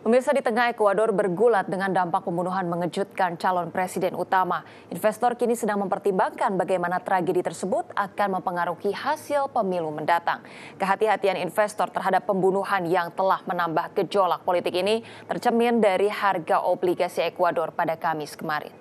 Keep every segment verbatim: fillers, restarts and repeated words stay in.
Pemirsa, di tengah Ekuador bergulat dengan dampak pembunuhan mengejutkan calon presiden utama, investor kini sedang mempertimbangkan bagaimana tragedi tersebut akan mempengaruhi hasil pemilu mendatang. Kehati-hatian investor terhadap pembunuhan yang telah menambah gejolak politik ini tercermin dari harga obligasi Ekuador pada Kamis kemarin.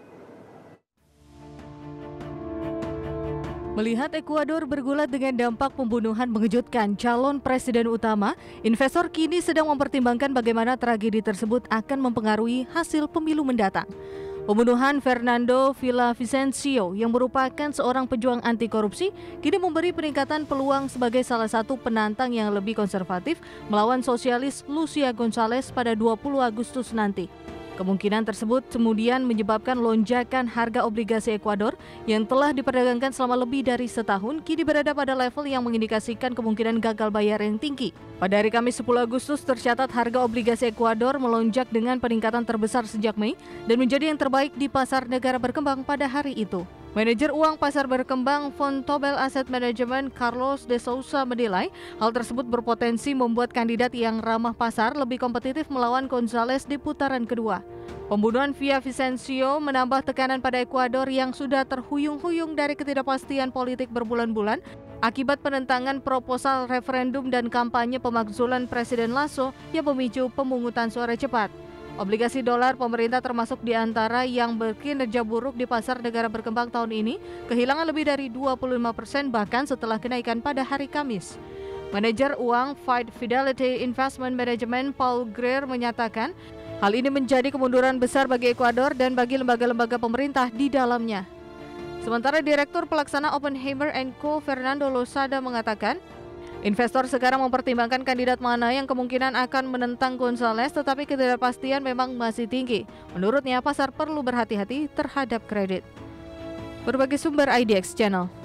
Melihat Ekuador bergulat dengan dampak pembunuhan mengejutkan calon presiden utama, investor kini sedang mempertimbangkan bagaimana tragedi tersebut akan mempengaruhi hasil pemilu mendatang. Pembunuhan Fernando Villavicencio yang merupakan seorang pejuang anti korupsi kini memberi peningkatan peluang sebagai salah satu penantang yang lebih konservatif melawan sosialis Lucia González pada dua puluh Agustus nanti. Kemungkinan tersebut kemudian menyebabkan lonjakan harga obligasi Ekuador yang telah diperdagangkan selama lebih dari setahun kini berada pada level yang mengindikasikan kemungkinan gagal bayar yang tinggi. Pada hari Kamis sepuluh Agustus tercatat harga obligasi Ekuador melonjak dengan peningkatan terbesar sejak Mei dan menjadi yang terbaik di pasar negara berkembang pada hari itu. Manajer uang pasar berkembang Vontobel Asset Management Carlos de Sousa menilai hal tersebut berpotensi membuat kandidat yang ramah pasar lebih kompetitif melawan González di putaran kedua. Pembunuhan Villavicencio menambah tekanan pada Ekuador yang sudah terhuyung-huyung dari ketidakpastian politik berbulan-bulan akibat penentangan proposal referendum dan kampanye pemakzulan Presiden Lasso yang memicu pemungutan suara cepat. Obligasi dolar pemerintah termasuk di antara yang berkinerja buruk di pasar negara berkembang tahun ini, kehilangan lebih dari dua puluh lima persen bahkan setelah kenaikan pada hari Kamis. Manajer uang Fight Fidelity Investment Management Paul Greer menyatakan, hal ini menjadi kemunduran besar bagi Ekuador dan bagi lembaga-lembaga pemerintah di dalamnya. Sementara Direktur Pelaksana Oppenheimer and Co. Fernando Losada mengatakan, investor sekarang mempertimbangkan kandidat mana yang kemungkinan akan menentang González, tetapi ketidakpastian memang masih tinggi. Menurutnya, pasar perlu berhati-hati terhadap kredit. Berbagai sumber I D X Channel.